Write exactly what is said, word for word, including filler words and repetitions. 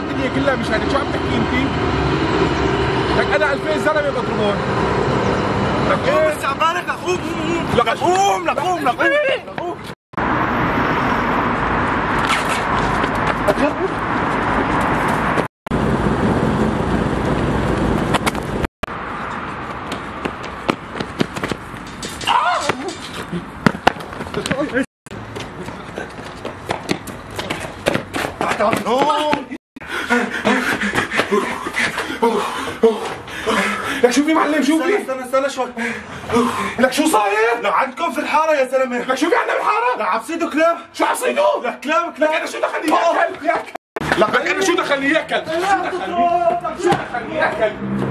الدنيا كلها مش هيك، شو عم تحكي انت؟ لك انا ألفين زلمه بضربون. لك ايه؟ بس عبالك اخوك. لك قوم لك قوم لك قوم. لك شو في معلم شو في؟ استنى استنى شوي. لك شو صاير؟ لك عندكم في الحارة يا زلمة. لك شو في عندنا بالحارة؟ لك عم صيدوا كلاب. شو عم صيدوا؟ لك كلاب كلاب. لك انا شو دخلني ياكل؟ ياكل لك انا شو دخلني ياكل؟ شو دخلني؟ شو دخلني ياكل؟